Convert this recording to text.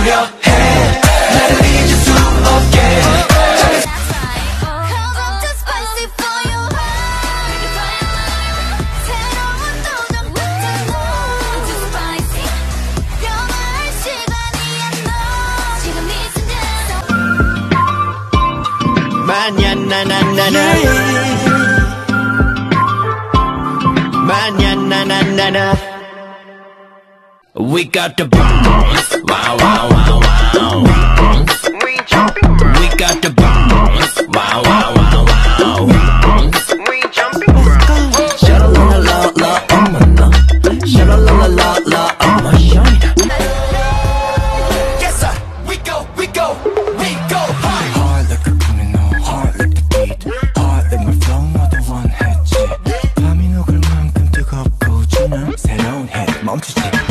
해 나를 잊을 수 없게 We got the bombs, wow, wow, wow, wow. We jumping around. We got the bombs, wow, wow, wow, wow. We jumping around. Sha-la-la-la-la, I'm a la. Sha-la-la-la-la, I'm a shine. Yes sir, we go, we go hard. Hard like a criminal, hard like the beat, hard like my flow 너도 원했지. 밤이 녹을 만큼 뜨겁고 주는 새로운 해 멈추지.